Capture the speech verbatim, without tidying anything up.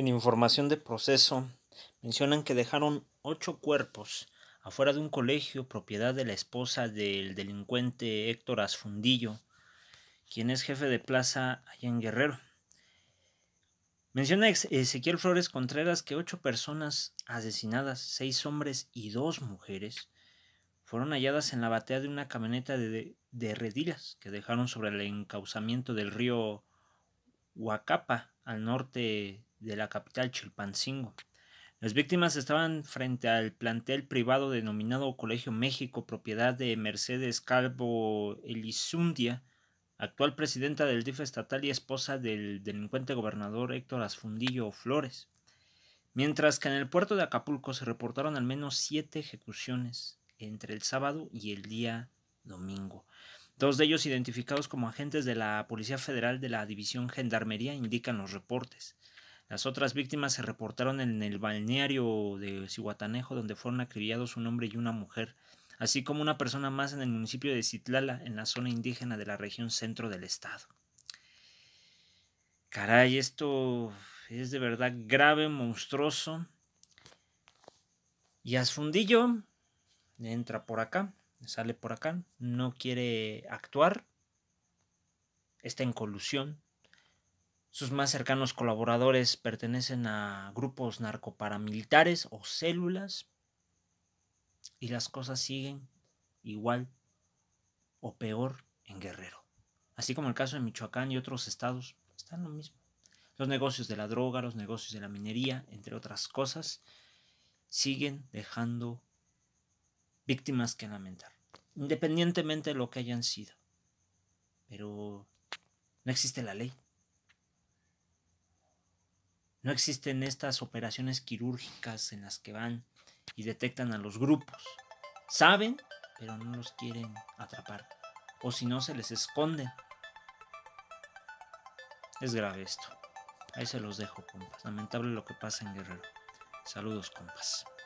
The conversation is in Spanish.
En información de proceso, mencionan que dejaron ocho cuerpos afuera de un colegio propiedad de la esposa del delincuente Héctor Asfundillo, quien es jefe de plaza allá en Guerrero. Menciona Ezequiel Flores Contreras que ocho personas asesinadas, seis hombres y dos mujeres, fueron halladas en la batea de una camioneta de, de redilas que dejaron sobre el encauzamiento del río Huacapa, al norte de la capital Chilpancingo. Las víctimas estaban frente al plantel privado denominado Colegio México, propiedad de Mercedes Calvo Elizundia, actual presidenta del D I F estatal y esposa del delincuente gobernador Héctor Asfundillo Flores. Mientras que en el puerto de Acapulco se reportaron al menos siete ejecuciones entre el sábado y el día domingo. Dos de ellos identificados como agentes de la Policía Federal de la División Gendarmería, indican los reportes. Las otras víctimas se reportaron en el balneario de Zihuatanejo, donde fueron acribillados un hombre y una mujer, así como una persona más en el municipio de Citlala, en la zona indígena de la región centro del estado. Caray, esto es de verdad grave, monstruoso. Y Asfundillo entra por acá, sale por acá, no quiere actuar, está en colusión. Sus más cercanos colaboradores pertenecen a grupos narcoparamilitares o células, y las cosas siguen igual o peor en Guerrero. Así como el caso de Michoacán y otros estados, están lo mismo. Los negocios de la droga, los negocios de la minería, entre otras cosas, siguen dejando víctimas que lamentar, independientemente de lo que hayan sido. Pero no existe la ley. No existen estas operaciones quirúrgicas en las que van y detectan a los grupos. Saben, pero no los quieren atrapar. O si no, se les esconden. Es grave esto. Ahí se los dejo, compas. Lamentable lo que pasa en Guerrero. Saludos, compas.